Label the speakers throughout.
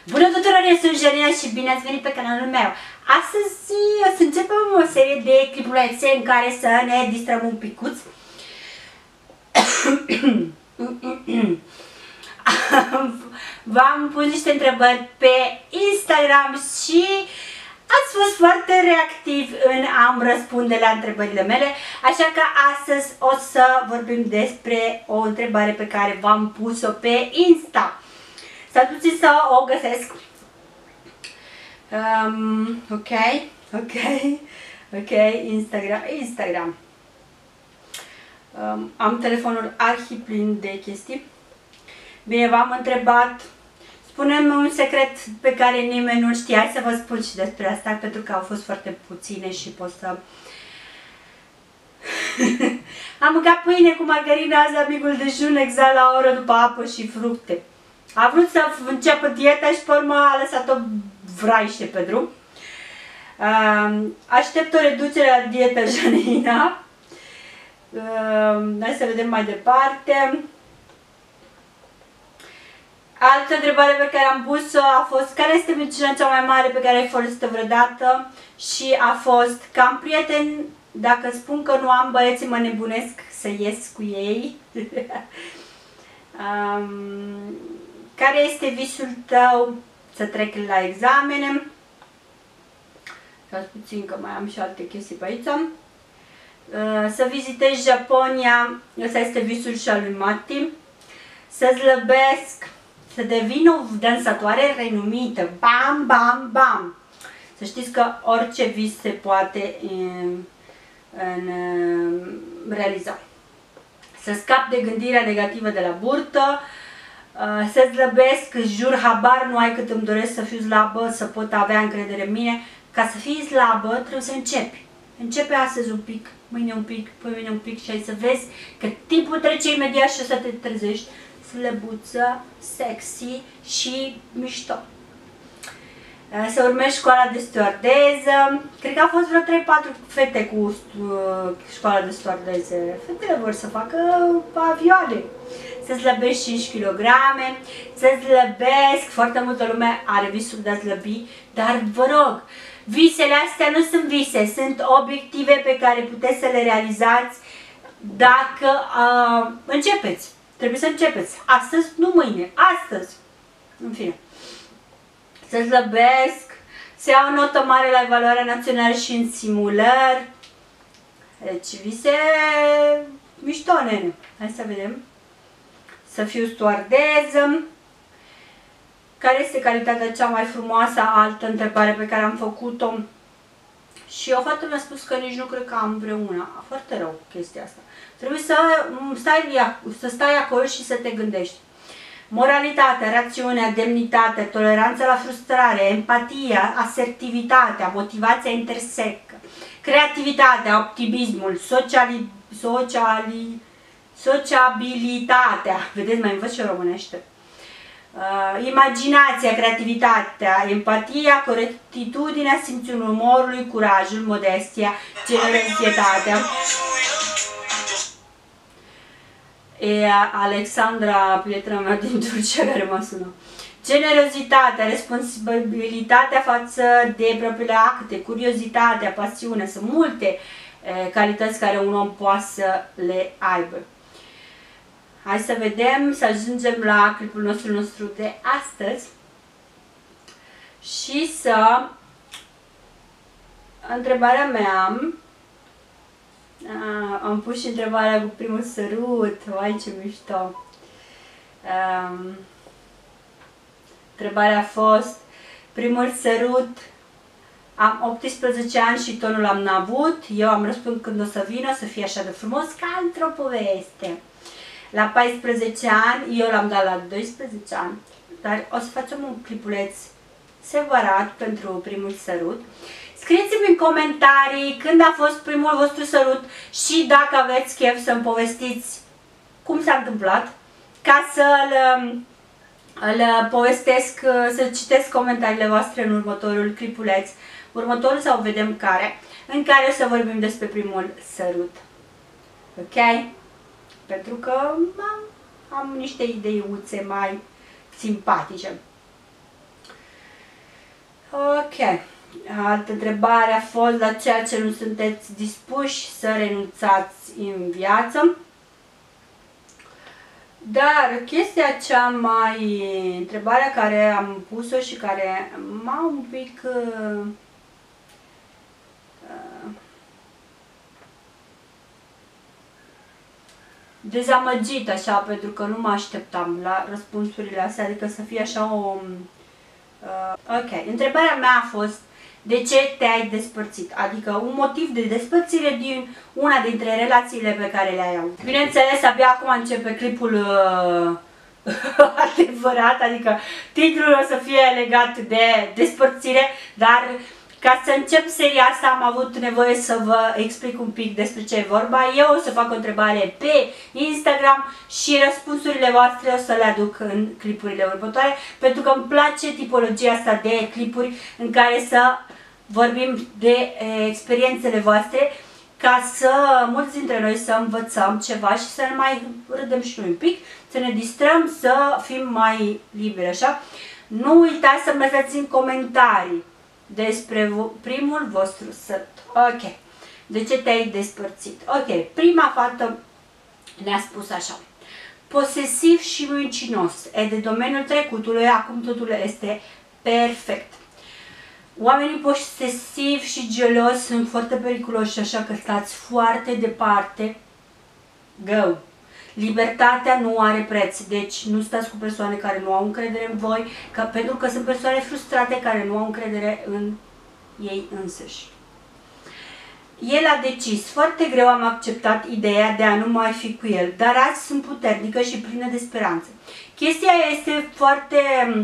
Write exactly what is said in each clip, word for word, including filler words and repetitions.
Speaker 1: Bună tuturor, eu sunt Janina și bine ați venit pe canalul meu. Astăzi o să începem o serie de clipulețe în care să ne distrăm un picuț. V-am pus niște întrebări pe Instagram și ați fost foarte reactiv în a-mi răspunde la întrebările mele, așa că astăzi o să vorbim despre o întrebare pe care v-am pus-o pe Insta. Să duceți să o găsesc. Um, ok, ok, ok, Instagram, Instagram. Um, am telefonul arhi plin de chestii. Bine, v-am întrebat, spune-mi un secret pe care nimeni nu știa. Hai să vă spun și despre asta, pentru că au fost foarte puține și pot să... Am mâncat pâine cu margarină azi la micul dejun, exact la o oră după apă și fructe. A vrut să înceapă dieta și pe urmă a lăsat-o vraiște pe drum. Uh, aștept o reducere la dieta Janina. Uh, hai să vedem mai departe. Altă întrebare pe care am pus-o a fost: care este medicina cea mai mare pe care ai folosit-o vreodată? Și a fost: că am prieteni, dacă spun că nu am, băieții mă nebunesc să ies cu ei. um, Care este visul tău să trec la examene? Stați puțin că mai am și alte chestii pe aici. Uh, să vizitez Japonia, ăsta este visul și al lui Mati. Să slăbesc, să devin o dansatoare renumită. Bam, bam, bam! Să știți că orice vis se poate în, în, realiza. Să scap de gândirea negativă de la burtă. Uh, să slăbesc, jur, habar nu ai cât îmi doresc să fiu slabă, să pot avea încredere în mine. Ca să fii slabă, trebuie să începi. Începe astăzi un pic, mâine un pic, păi mâine un pic și ai să vezi că timpul trece imediat și o să te trezești slăbuță, sexy și mișto. Uh, să urmezi școala de stewardeză. Cred că a fost vreo trei patru fete cu uh, școala de stewardeze. Fetele vor să facă avioane. Să slăbești cinci kilograme, să slăbesc, foarte multă lume are visul de a slăbi, dar vă rog, visele astea nu sunt vise, sunt obiective pe care puteți să le realizați dacă uh, începeți. Trebuie să începeți. Astăzi, nu mâine, astăzi. În fine. Să slăbesc, să iau o notă mare la evaluarea națională și în simulări. Deci vise mișto, nene. Hai să vedem. Să fiu stewardeză. Care este calitatea cea mai frumoasă? Altă întrebare pe care am făcut-o. Și o fată mi-a spus că nici nu cred că am vreuna. Foarte rău chestia asta. Trebuie să stai, să stai acolo și să te gândești. Moralitatea, rațiunea, demnitatea, toleranța la frustrare, empatia, asertivitatea, motivația intersecă, creativitatea, optimismul, sociali, sociali, sociabilitatea, vedeți, mai învăț și românește, uh, imaginația, creativitatea, empatia, corectitudinea, simțul umorului, curajul, modestia, generozitatea. E Alexandra, prietena mea din Turcia, care mă sună. Generozitatea, responsabilitatea față de propriile acte, curiozitatea, pasiunea, sunt multe e, calități care un om poate să le aibă. Hai să vedem, să ajungem la clipul nostru, nostru de astăzi și să... Întrebarea mea... Ah, am pus și întrebarea cu primul sărut. Vai, ce mișto! Um, întrebarea a fost: primul sărut, am optsprezece ani și tonul am avut. Eu am răspuns: când o să vină, să fie așa de frumos ca într-o poveste. La paisprezece ani, eu l-am dat la doisprezece ani, dar o să facem un clipuleț separat pentru primul sărut. Scrieți-mi în comentarii când a fost primul vostru sărut și dacă aveți chef să-mi povestiți cum s-a întâmplat, ca să-l îl povestesc, să citesc comentariile voastre în următorul clipuleț, următorul sau vedem care, în care o să vorbim despre primul sărut. Ok? Pentru că am, am niște ideiuțe mai simpatice. Ok. Altă întrebare a fost la ceea ce nu sunteți dispuși să renunțați în viață. Dar chestia cea mai... întrebarea care am pus-o și care m-a un pic... Uh, uh, dezamăgit așa, pentru că nu mă așteptam la răspunsurile astea, adică să fie așa o... Uh, ok, întrebarea mea a fost: de ce te-ai despărțit? Adică un motiv de despărțire din una dintre relațiile pe care le-ai avut. Bineînțeles, abia acum începe clipul uh, adevărat, adică titlul o să fie legat de despărțire, dar ca să încep seria asta am avut nevoie să vă explic un pic despre ce e vorba. Eu o să fac o întrebare pe Instagram și răspunsurile voastre o să le aduc în clipurile următoare, pentru că îmi place tipologia asta de clipuri în care să vorbim de e, experiențele voastre, ca să mulți dintre noi să învățăm ceva și să ne mai râdem și noi un pic, să ne distrăm, să fim mai liberi, așa. Nu uitați să-mi lăsați în comentarii despre primul vostru săt. Ok. De ce te-ai despărțit? Ok. Prima fată ne-a spus așa: posesiv și mincinos. E de domeniul trecutului, acum totul este perfect. Oamenii posesivi și geloși sunt foarte periculoși, așa că stați foarte departe. Go! Libertatea nu are preț, deci nu stați cu persoane care nu au încredere în voi, că, pentru că sunt persoane frustrate care nu au încredere în ei însăși. El a decis, foarte greu am acceptat ideea de a nu mai fi cu el, dar azi sunt puternică și plină de speranță. Chestia este foarte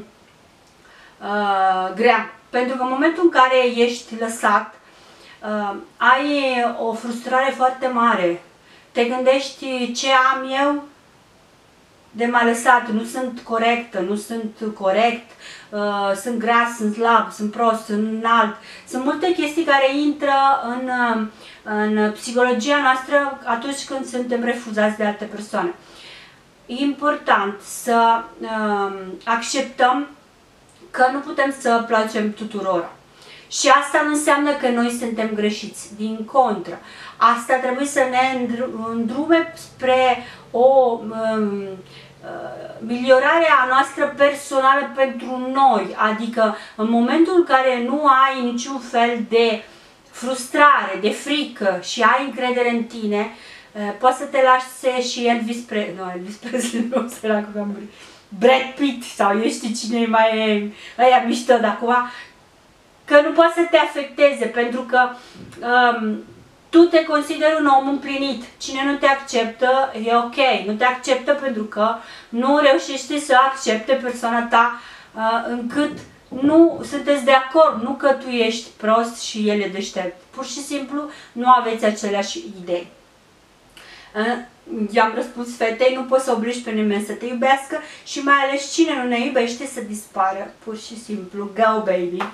Speaker 1: uh, grea, pentru că în momentul în care ești lăsat, uh, ai o frustrare foarte mare. Te gândești: ce am eu de m-a lăsat, nu sunt corectă, nu sunt corect, uh, sunt gras, sunt slab, sunt prost, sunt înalt. Sunt multe chestii care intră în, uh, în psihologia noastră atunci când suntem refuzați de alte persoane. E important să uh, acceptăm că nu putem să placem tuturor. Și asta nu înseamnă că noi suntem greșiți, din contră. Asta trebuie să ne îndrume spre o um, ameliorare a noastră personală pentru noi. Adică în momentul în care nu ai niciun fel de frustrare, de frică și ai încredere în tine, poți să te lași și Elvis Presley, nu, Elvis Presley nu, săracul că am murit, Brad Pitt sau eu știu cine mai e, ăia mișto de acum, că nu poate să te afecteze, pentru că um, tu te consideri un om împlinit. Cine nu te acceptă, e ok. Nu te acceptă pentru că nu reușește să accepte persoana ta uh, încât nu sunteți de acord. Nu că tu ești prost și el e deștept. Pur și simplu nu aveți aceleași idei. Uh, I-am răspuns fetei: nu poți să obligi pe nimeni să te iubească și mai ales cine nu ne iubește să dispară. Pur și simplu. Go, baby!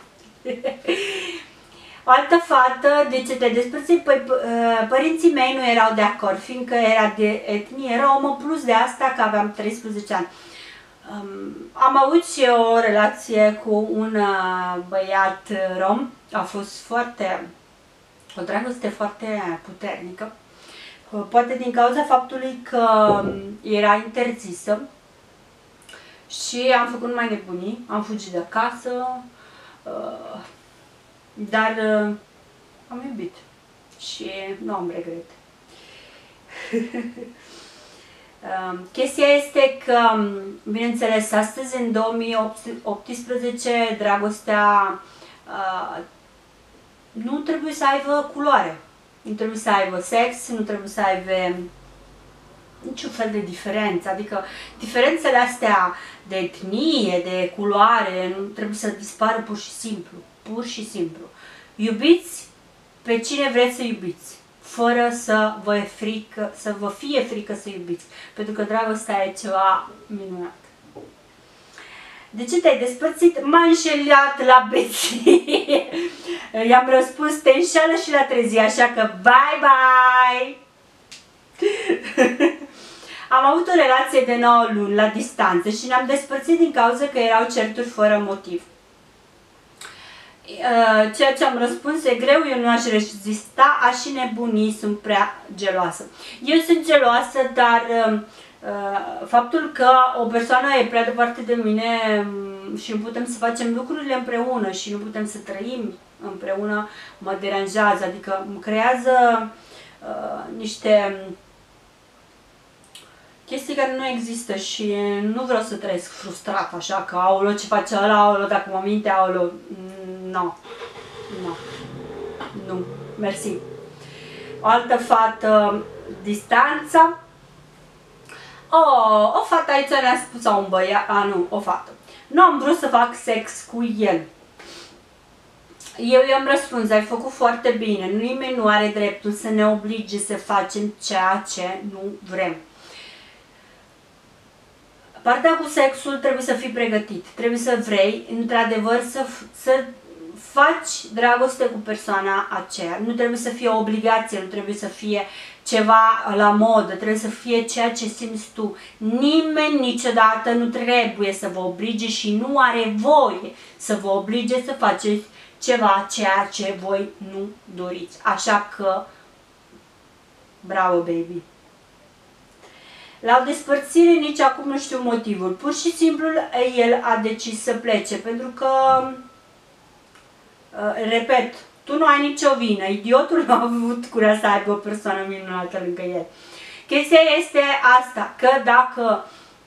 Speaker 1: O altă fată: de ce te despărțit? Păi părinții mei nu erau de acord, fiindcă era de etnie romă, plus de asta că aveam treisprezece ani. Um, am avut și o relație cu un uh, băiat rom, a fost foarte, o dragoste foarte puternică, uh, poate din cauza faptului că era interzisă și am făcut numai nebunii, am fugit de acasă. Uh, dar uh, am iubit și nu am regret. uh, chestia este că, bineînțeles, astăzi, în două mii optsprezece, dragostea uh, nu trebuie să aibă culoare, nu trebuie să aibă sex, nu trebuie să aibă niciun fel de diferență, adică diferențele astea de etnie, de culoare, nu trebuie să dispară pur și simplu, pur și simplu. Iubiți pe cine vreți să iubiți, fără să vă, e frică, să vă fie frică să iubiți, pentru că dragostea e ceva minunat. De ce te-ai despărțit? M-a înșelat la beție. I-am răspuns: te înșeală și la trezi, așa că bye bye! Am avut o relație de nouă luni la distanță și ne-am despărțit din cauza că erau certuri fără motiv. ceea ce am răspuns e greu, eu nu aș rezista, aș și nebuni, sunt prea geloasă. Eu sunt geloasă, dar faptul că o persoană e prea departe de mine și nu putem să facem lucrurile împreună și nu putem să trăim împreună mă deranjează, adică îmi creează uh, niște chestii care nu există și nu vreau să trăiesc frustrat așa că aoleu ce face ăla, aoleu dacă mă minte, aoleu, nu, nu, nu, mersi. O altă fată, distanța. Oh, o fată aici ne-a spus, sau un băiat, a nu, o fată. Nu am vrut să fac sex cu el. Eu i-am răspuns, ai făcut foarte bine, nimeni nu are dreptul să ne oblige să facem ceea ce nu vrem. Partea cu sexul trebuie să fii pregătit, trebuie să vrei, într-adevăr, să, să faci dragoste cu persoana aceea. Nu trebuie să fie o obligație, nu trebuie să fie ceva la modă, trebuie să fie ceea ce simți tu. Nimeni niciodată nu trebuie să vă oblige și nu are voie să vă oblige să faceți ceva, ceea ce voi nu doriți. Așa că, bravo, baby! La o despărțire nici acum nu știu motivul. Pur și simplu el a decis să plece, pentru că, repet, tu nu ai nicio vină. Idiotul nu a avut curea să aibă o persoană minunată lângă el. Chestia este asta, că dacă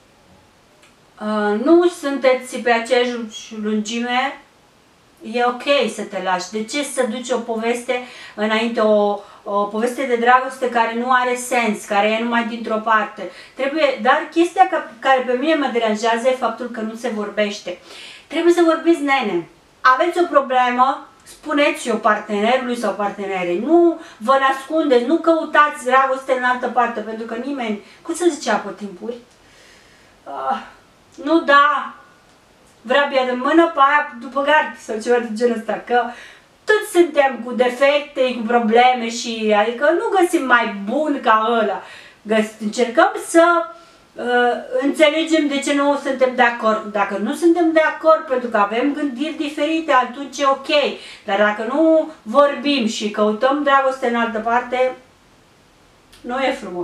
Speaker 1: uh, nu sunteți pe aceeași lungime, e ok să te lași. De ce să duci o poveste înainte, o, o poveste de dragoste care nu are sens, care e numai dintr-o parte? Trebuie, dar chestia care pe mine mă deranjează e faptul că nu se vorbește. Trebuie să vorbiți, nene. Aveți o problemă, spuneți-o partenerului sau partenerei. Nu vă ascundeți, nu căutați dragoste în altă parte, pentru că nimeni, cum să zice, apă timpuri? Uh, nu da, vrea bia de mână pe aia după gard sau ceva de genul ăsta, că toți suntem cu defecte, cu probleme și adică nu găsim mai bun ca ăla. Găs încercăm să uh, înțelegem de ce nu suntem de acord. Dacă nu suntem de acord pentru că avem gândiri diferite, atunci e ok. Dar dacă nu vorbim și căutăm dragoste în altă parte, nu e frumos.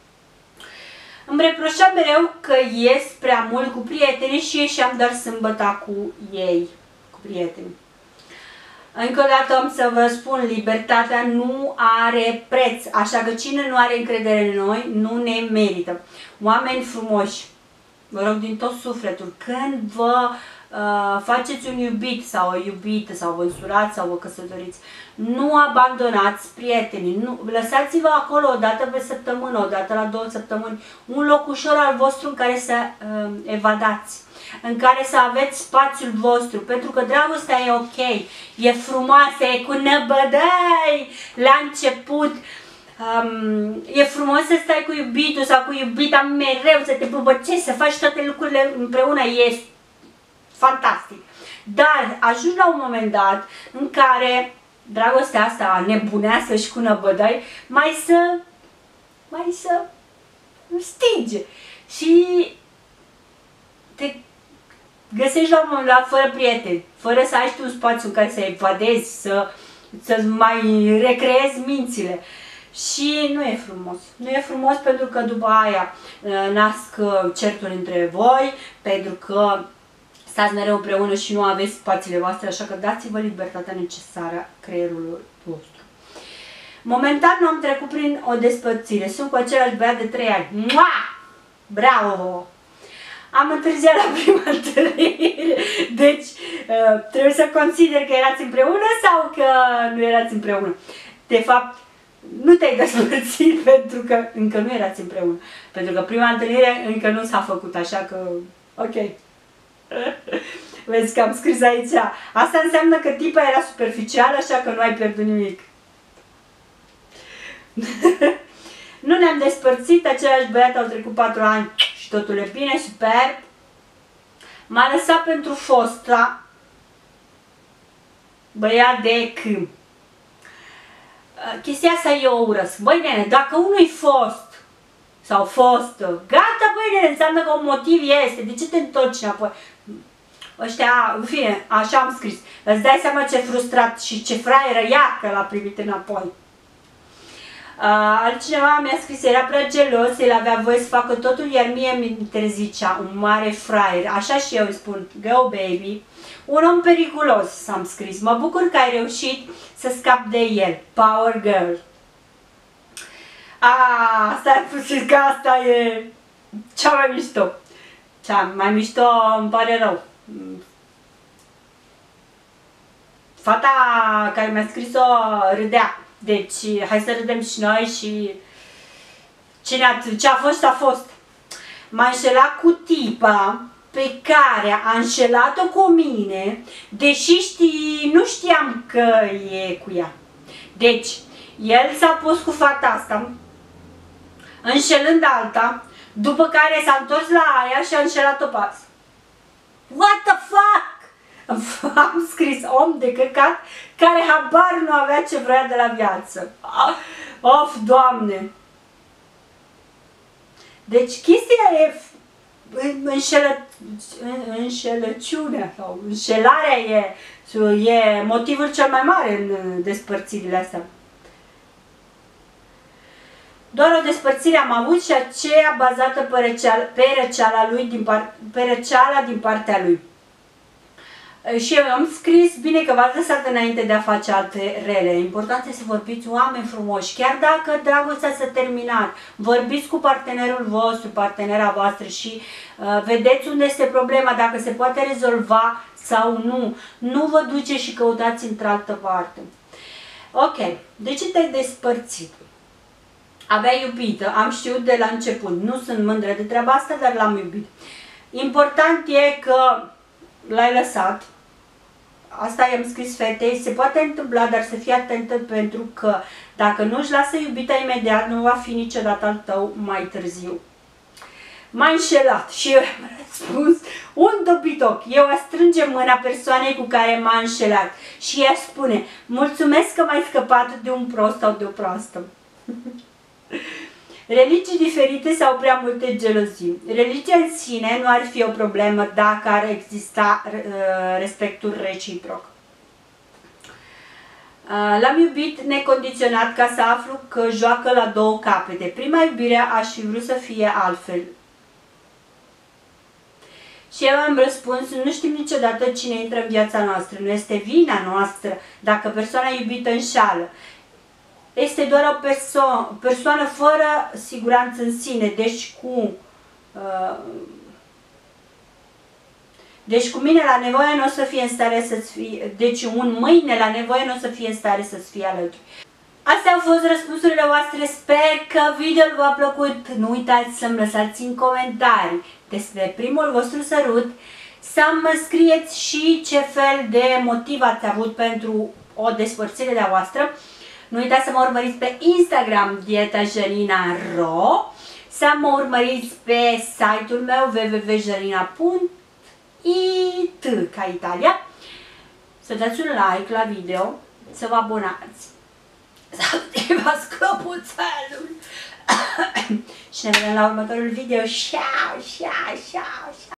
Speaker 1: Îmi reproșa mereu că ies prea mult cu prietenii și ieșeam doar sâmbătă cu ei, cu prietenii. Încă o dată am să vă spun, libertatea nu are preț, așa că cine nu are încredere în noi, nu ne merită. Oameni frumoși, vă rog din tot sufletul, când vă uh, faceți un iubit sau o iubită sau vă însurați sau vă căsătoriți, nu abandonați prietenii, nu, lăsați-vă acolo o dată pe săptămână, o dată la două săptămâni, un loc ușor al vostru în care să uh, evadați, în care să aveți spațiul vostru, pentru că dragostea e ok, e frumoasă, e cu năbădăi la început, um, e frumos să stai cu iubitul sau cu iubita mereu, să te pupăcești, să faci toate lucrurile împreună, e fantastic. Dar ajungi la un moment dat în care dragostea asta nebunească și cu năbădăi mai să, mai să stinge și te găsești la un moment dat fără prieteni, fără să ai tu un spațiu în care să evadezi, să, să-ți mai recreezi mințile. Și nu e frumos. Nu e frumos pentru că după aia nasc certuri între voi, pentru că stați mereu împreună și nu aveți spațiile voastre, așa că dați-vă libertatea necesară creierului vostru. Momentan nu am trecut prin o despărțire. Sunt cu același băiat de trei ani. Mua! Bravo! Am întârziat la prima întâlnire, deci trebuie să consider că erați împreună sau că nu erați împreună. De fapt, nu te-ai despărțit pentru că încă nu erați împreună. Pentru că prima întâlnire încă nu s-a făcut, așa că, ok. Vezi că am scris aici. Asta înseamnă că tipa era superficială, așa că nu ai pierdut nimic. Nu ne-am despărțit, același băiat, au trecut patru ani și totul e bine, super. M-a lăsat pentru fosta băiat de câmp. Chestia asta eu urăsc. Băi nene, dacă unul-i fost sau fostă, gata băi nene, înseamnă că un motiv este. De ce te întorci înapoi? ăștia, în fine, așa am scris. Îți dai seama ce frustrat și ce fraieră ea că l-a primit înapoi. Uh, altcineva mi-a scris, era prea gelos, el avea voie să facă totul, iar mie mi interzicea, un mare fraier. Așa și eu îi spun, go baby. Un om periculos, am scris. Mă bucur că ai reușit să scapi de el. Power girl. Ah, asta e, că asta e cea mai mișto. Cea mai mișto, îmi pare rău. Fata care mi-a scris-o râdea. Deci, hai să râdem și noi și cine a, ce a fost, a fost. M-a înșelat cu tipa pe care a înșelat-o cu mine, deși știi, nu știam că e cu ea. Deci, el s-a pus cu fata asta, înșelând alta, după care s-a întors la aia și a înșelat-o pe asta. What the fuck? Am scris om de căcat care habar nu avea ce vrea de la viață. Of, Doamne! Deci chestia e înșelă, înșelăciunea sau înșelarea e, e motivul cel mai mare în despărțirile astea. Doar o despărțire am avut și aceea bazată pe răceala, pe răceala, lui din, par, pe răceala din partea lui. Și eu am scris, bine că v-ați lăsat înainte de a face alte rele. Important este să vorbiți, oameni frumoși, chiar dacă dragostea s-a terminat. Vorbiți cu partenerul vostru, partenera voastră și uh, vedeți unde este problema, dacă se poate rezolva sau nu. Nu vă duceți și căutați într-altă parte. Ok, de ce te-ai despărțit? Aveai iubită, am știut de la început. Nu sunt mândră de treaba asta, dar l-am iubit. Important e că l-ai lăsat. Asta i-am scris fetei, se poate întâmpla, dar să fii atentă pentru că dacă nu își lasă iubita imediat, nu va fi niciodată al tău mai târziu. M-a înșelat și eu am răspuns, un dobitoc. Eu a strânge mâna persoanei cu care m-a înșelat și ea spune, mulțumesc că m-ai scăpat de un prost sau de o proastă. Religii diferite sau prea multe gelozii. Religia în sine nu ar fi o problemă dacă ar exista uh, respectul reciproc. Uh, L-am iubit necondiționat ca să aflu că joacă la două capete. Prima iubire aș fi vrut să fie altfel. Și eu am răspuns, nu știm niciodată cine intră în viața noastră. Nu este vina noastră dacă persoana iubită înșală. Este doar o perso persoană fără siguranță în sine, deci cu, uh, deci cu mine la nevoie nu o să fie în stare să-ți fie, deci un mâine la nevoie nu o să fie în stare să-ți fie alături. Astea au fost răspunsurile voastre, sper că video-ul v-a plăcut. Nu uitați să-mi lăsați în comentarii despre primul vostru sărut, să-mi scrieți și ce fel de motiv ați avut pentru o despărțire de-a voastră. Nu uitați să mă urmăriți pe Instagram, dieta janina punct ro, să mă urmăriți pe site-ul meu w w w punct janina punct it ca Italia, să dați un like la video, să vă abonați, să activați clopoțelul și ne vedem la următorul video. Ciao, ciao, ciao, ciao.